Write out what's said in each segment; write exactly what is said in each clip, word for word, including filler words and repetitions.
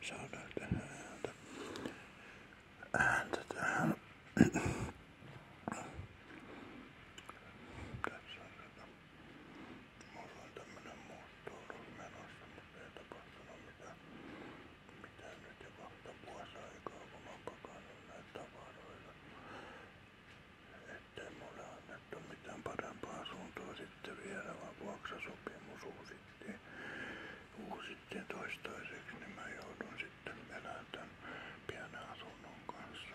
saadaan tehdä ääntä, ääntä tähän. Tässä on tätä. Mulla on tämmönen muuttoudus menossa, mutta ei tapahtunut mitään, mitään nyt jo kahta vuosi aikaa, kun mä oon pakannut näitä tavaroita. Ettei mulle annettu mitään parempaa asuntoa sitten vielä, vaan vuokrasopimus uusittiin. Uusittiin toistaiseksi, niin mä joudun sitten elämään tän pienen asunnon kanssa.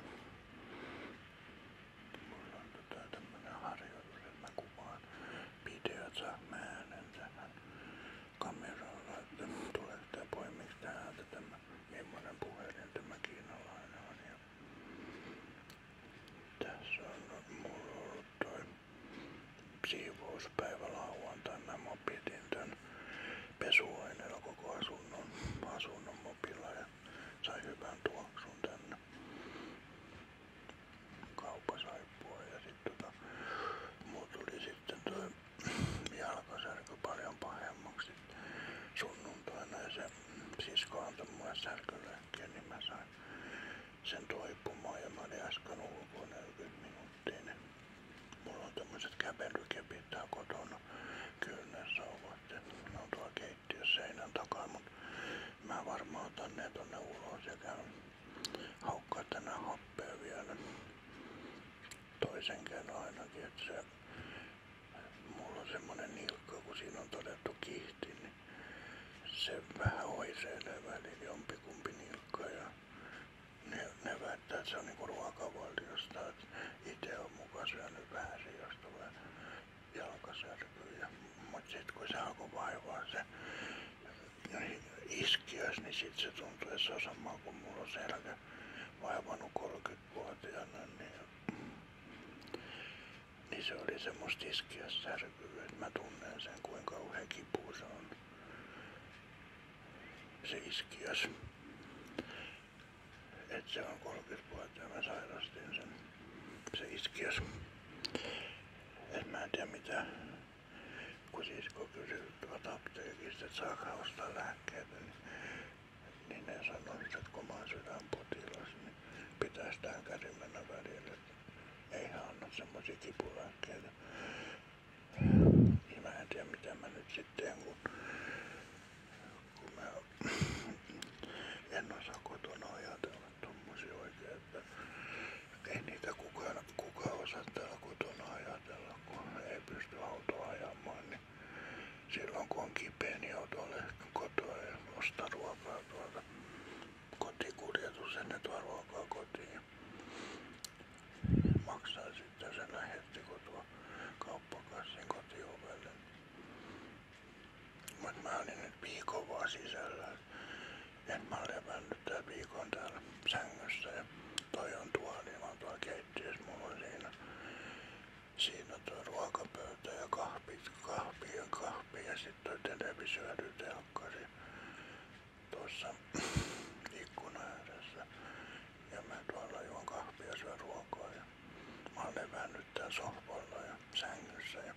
Mulla on tota tämmönen harjoitus, että mä kuvaan videot, saa mä äänen tähän kameralla, että tuleeko tää poimiks täältä tämä, millainen puhelin tämä kiinalainen on. Ja tässä on mulla ollut toi siivouspäivä lauantaina, mä mopitin tän pesuaineella koko asunnon, asunnon mopilla ja sai hyvän tuoksun tänne. Kaupasaippua ja sit tota, mulla tuli sitten toi jalkasärky paljon pahemmaksi sunnuntaina ja se sisko antoi mulle särkylääkkeen, niin mä sain sen toipumaan ja mä olin äsken ulkoa neljäkymmentä minuuttia, niin mulla on tämmöiset kävelykepit tää kotona kyynärsauvat, ne on tuolla keittiössä seinän takaa, mut mä varmaan otan ne tonne ulos ja käyn haukkaa tänään happea vielä toisen kerran ainakin, että se mulla on semmonen nilkka, kun siinä on todettu kihti, niin se vähän oiseilee välillä jompikumpi nilkka ja ne, ne väittää, että se on niinku ruokavaliosta, että ite on mukaan syönyt vähän jos tulee jalkasärkyä. Mut sit kun se alkoi vaivaa se iskiös, niin sit se tuntuu, että se on sama kuin mulla on selkä vaivannut kolmekymmentävuotiaana, niin, niin se oli semmoista iskiössärkyä, että mä tunnen sen kuinka kauhean kipu se on. Se iskiös. Et se on kolmekymmentävuotiaana, mä sairastin sen, se iskiös. Et mä en tiedä mitä, kun sisko kysyi tuolta apteekista, että saako ostaa lääkkeitä, niin, niin ne sanoi, että kun mä oon sydänpotilas, niin pitäis tähän käsin mennä välillä, että ei hän anna semmosia kipulääkkeitä. Niin mä en tiedä mitä mä nyt sitten teen, kun, kun mä en osaa kotona ajatella tommosia oikein, että ei niitä kukaan, kukaan osaa täällä kotona ajatella, kun ei pysty autoa ajamaan, niin silloin kun on kipeä, niin autolle kotoa ja ostaa ruokaa tuolta kotikuljetus, ennen tuo ruokaa kotiin. Maksaa sitten sen lähetti tuo kauppakassin kotiovelle. Mut mä olin nyt viikon vaan sisällä. En mä levännyt tää viikon täällä sängyssä ja toi on tuoli, mä oon tuolla keittiössä, mulla on siinä, siinä toi ruokapöytä ja kahvi, kahvi ja kahvi ja sit toi televisioidytelkkari tuossa ikkunan ääressä. Ja mä tuolla juon kahvia ja syön ruokaa ja mä oon levännyt täällä sohvalla ja sängyssä ja,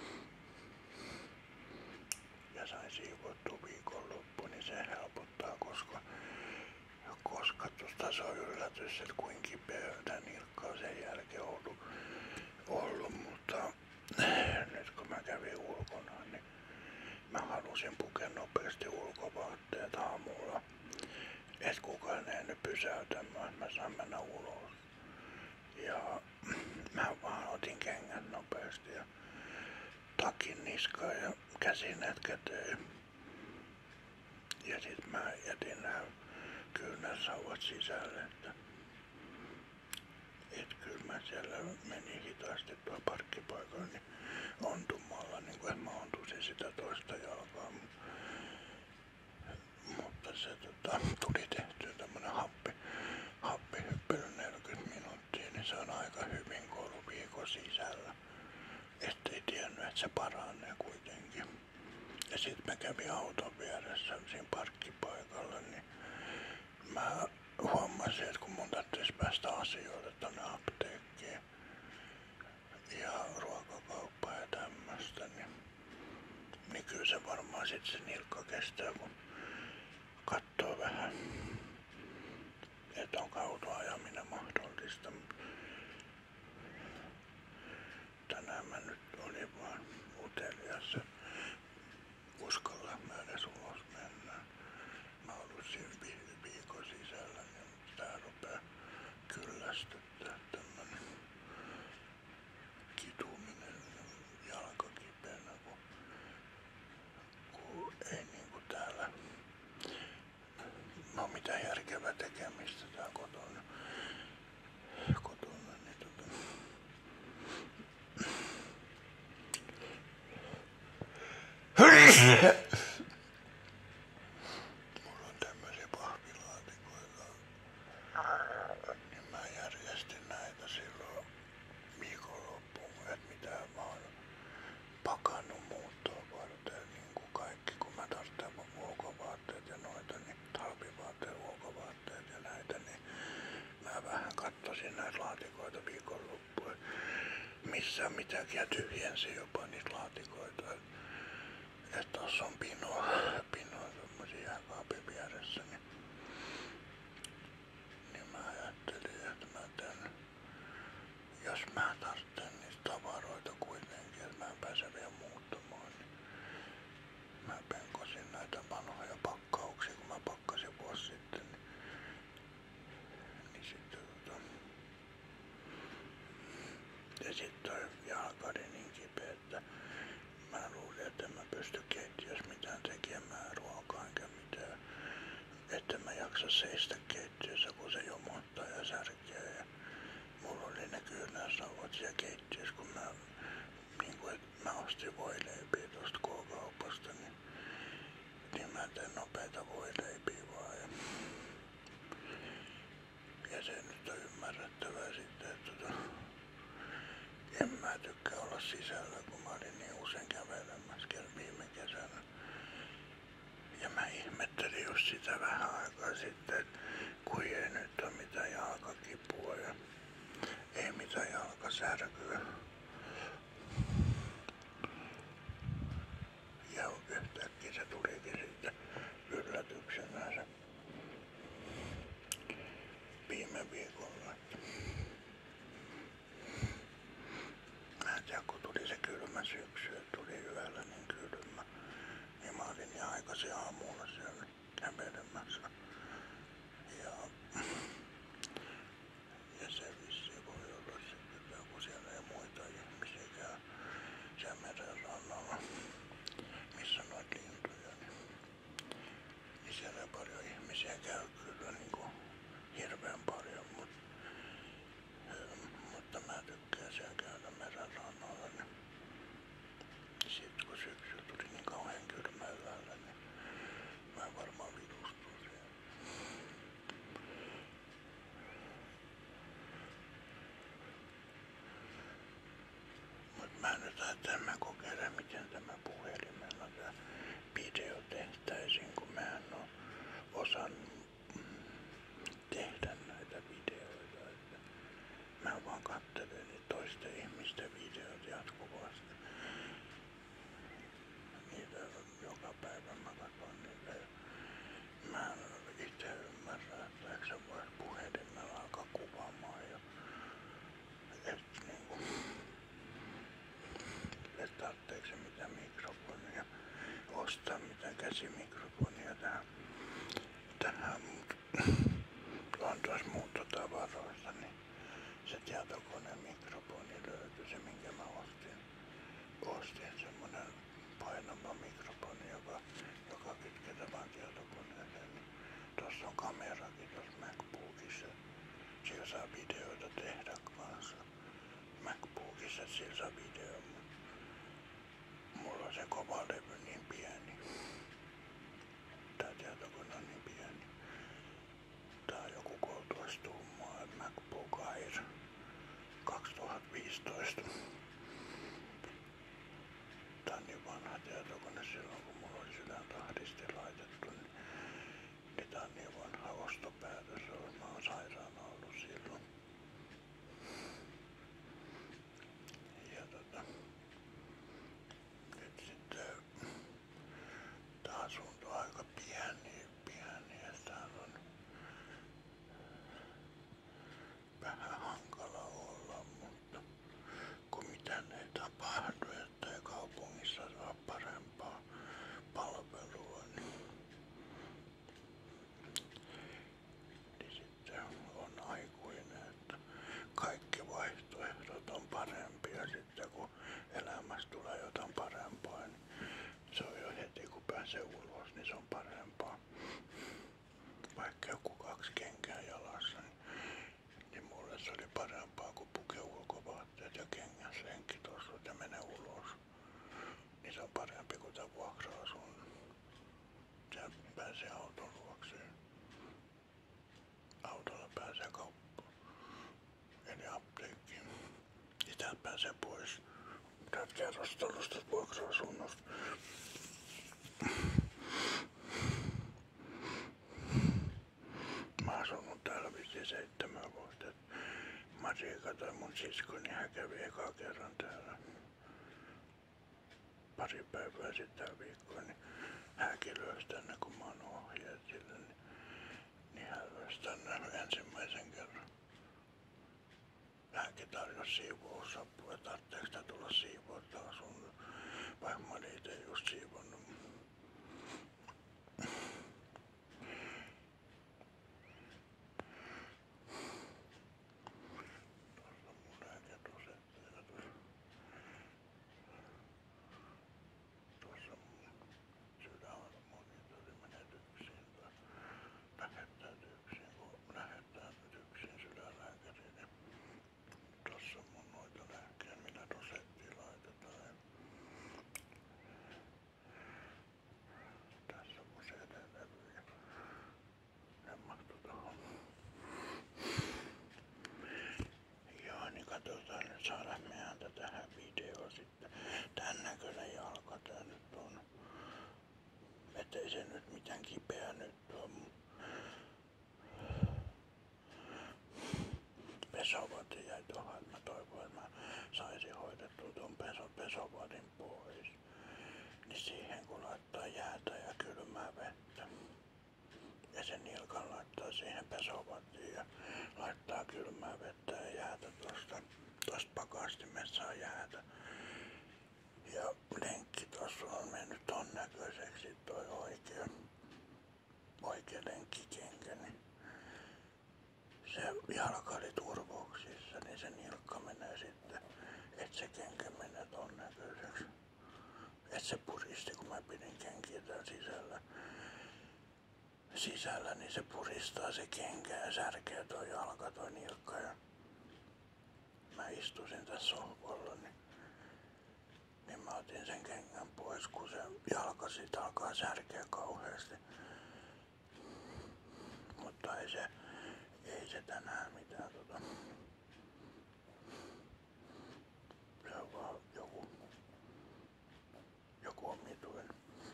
ja sain siivottua viikonloppu, niin se helpottaa, koska koska tuosta se on yllätys, että kuinka kipeä tän nilkka on sen jälkeen ollut, ollut, mutta nyt kun mä kävin ulkona, niin mä halusin pukea nopeasti ulkovaatteet aamulla, et kukaan ei nyt pysäytä mä, että mä saan mennä ulos. Ja mä vaan otin kengät nopeasti ja takin niskaan ja käsineet käteen. Ja sit mä jätin nää kyynärsauvat sisälle, että et kyllä mä siellä menin hitaasti tuolla parkkipaikalla niin ontumalla, niin kuin mä ontusin sitä toista jalkaa. Mutta se tota, tuli tehtyä tämmönen happi, happihyppely neljäkymmentä minuuttia, niin se on aika hyvin, kun ollut viikon sisällä. Ettei tiennyt, että se paranee kuitenkin. Ja sit mä kävin auton vieressä siinä parkkipaikalla, niin mä huomasin, että kun mun tarvitsisi päästä asioille tonne apteekkiin ja ruokakauppaan ja tämmöstä, niin, niin kyllä se varmaan sit se nilkka kestää, kun katsoo vähän auton ajaminen mahdollista. Tänään mä nyt olin vaan utelias, uskalla mä edes ulos mennä. Mä oon ollut siinä vi- viikon sisällä, niin tää rupee kyllästyttää tämmönen kituminen jalka kipeänä, kun, kun ei niinku täällä oo mitään järkevää tekemistä tää kotona. kotona niin tota... Mulla on tämmösiä pahvilaatikoita, niin mä järjestin näitä silloin viikonloppuun, et mitä mä oon pakannut muuttoa varten, niin kuin kaikki, kun mä tarvitsen ulkovaatteet ja noita, niin talvivaatteet, ulkovaatteet ja näitä, niin mä vähän kattosin näitä laatikoita viikonloppuun, missä on mitäkin ja tyhjensin jopa niitä laatikoita. Että tossa on pinoa, pinoa tommosia jääkaapin vieressä, niin, niin mä ajattelin, että mä tän, jos mä tarvitsen niistä tavaroita kuitenkin, että mä en pääse vielä muuttamaan, niin mä penkosin näitä vanhoja pakkauksia, kun mä pakkasin vuosi sitten, niin, niin sitten tota, ja sit toi jalka oli niin kipeä, että mä luulin, että en mä pysty keittiössä mitään tekemään ruokaa enkä mitään. Että mä jaksa seistä keittiössä, kun se jomottaa ja särkee. Ja mulla oli ne kyynärsauvat siellä keittiössä, kun mä, niin kuin, että mä ostin voileipiä tosta K-kaupasta, niin, niin mä teen nopeita voileipiä vaan. Ja, ja se nyt on ymmärrettävää sitten, että tota, en mä tykkää olla sisällä, kun mä olin niin usein kävelemässä viime kesänä. Ja mä ihmettelin just sitä vähän aikaa sitten, että kun ei nyt ole mitään jalkakipua ja ei mitään jalkasärkyä. Ja yhtäkkiä se tulikin sitten yllätyksenä se viime viikolla. Mä en tiedä, kun tuli se kylmä syksy, että tuli yöllä niin kylmä, niin mä olin niin aikaisin aamulla siellä kävelemässä. Ja, ja se vissiin voi olla sitten, kun siellä ei muita ihmisiä käy siellä meren rannalla, missä on noita lintuja, niin, niin siellä ei paljon ihmisiä käy kyllä niin kuin hirveän paljon, mutta, mutta mä tykkään siellä käydä meren rannalla. Niin sit kun syksyllä tuli niin kauhean kylmä yöllä, niin mä varmaan vitustun siellä. Mut mä nyt ajattelin, mä kokeilen miten tämä puhelimella tää video tehtäisiin, kun mä en oo osannut tehdä näitä videoita. Että mä vaan katselen niitä toisten ihmisten videoita jatkuvasti. Niitä joka päivä mä katson niitä ja mä en itse ymmärrä, että eikö se vois puhelimella alkaa kuvaamaan jo. Et niinku, et tarvitseeko se mitään mikrofonia, ostaa mitään käsimikrofonia tähän, tähän on tuossa muuttotavaroissa, niin se tietokoneen mikrofoni löytyi, se minkä mä ostin. Ostin semmonen painava mikrofoni, joka, joka kytketään vaan tietokoneeseen. Niin tossa on kamerakin tossa MacBookissa. Sillä saa videoita tehdä kanssa. MacBookissa sillä saa video, mutta mulla on se kova levy niin pieni. Tää tietokone on niin pieni. Tää on joku kolmetoista tuumaa MacBook Air kaksituhattaviisitoista. Tää on niin vanha tietokone silloin, kun mulla oli sydäntahdisti laitettu, niin, niin tää on niin vanha ostopäätös. Mä oon sairaana ollut silloin. Ja tota, nyt sitten tää asunto on aika pieni, pieni ja täällä on pääsee pois täältä kerrostalosta vuokra-asunnosta. Mä asun täällä vissiin seitsemän vuotta. Marika tai mun sisko, niin hän kävi ekaa kerran täällä. Pari päivää sitten viikkoa, niin hänkin löysi tänne, kun mä oon ohjeet sille, niin, niin hän löysi tänne ensimmäisen kerran. Hänkin tarjosi siivousapua, että tarvitseeko sitä tulla siivoota asunnon, vaikka mä olin itse just siivonnut. Tuossa on mun lääkedosetti ja tuossa, tuossa on mun sydänharmonitorimenetyksiin tai lähettäytyksiin, kun lähettää yksin sydänlääkäriin, niin tuossa on mun noita lääkkeitä, mitä dosettiin laitetaan. Tässä on mun C D-levy ja ne mahtuu tohon. Joo, niin katsotaan nyt saada meidän tähän videoon sitten. Tän näköinen jalka tää nyt on. Ettei se nyt mitään kipeä nyt on. Pesovati jäi tuohon, että mä toivon, että mä saisin hoidettua tuon peso, pesovatin pois. Niin siihen kun laittaa jäätä ja kylmää vettä. Ja sen nilkan laittaa siihen pesovatiin ja laittaa kylmää vettä ja jäätä tuosta. Tuosta pakastimesta saa jäätä. Ja lenkki tuossa on mennyt ton näköiseksi toi oikea, oikea lenkkikenkä. Niin se jalka oli turvoksissa, niin se nilkka menee sitten, et se kenkä menee ton näköiseksi. Et se puristi, kun mä pidin kenkiä täällä sisällä. Sisällä, niin se puristaa se kenkä ja särkee toi jalka, toi nilkka. Ja mä istusin tässä sohvalla, niin, niin mä otin sen kengän pois, kun se jalka sit alkaa särkeä kauheasti. Mutta ei se, ei se tänään mitään tota. Se on vaan joku, joku omituinen.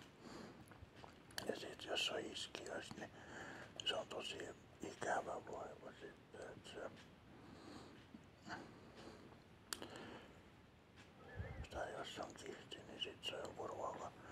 Ja sit jos on iskiös, niin se on tosi ikävä vaiva sitten, että se. Tai jos on kihti, niin sit se on ruoka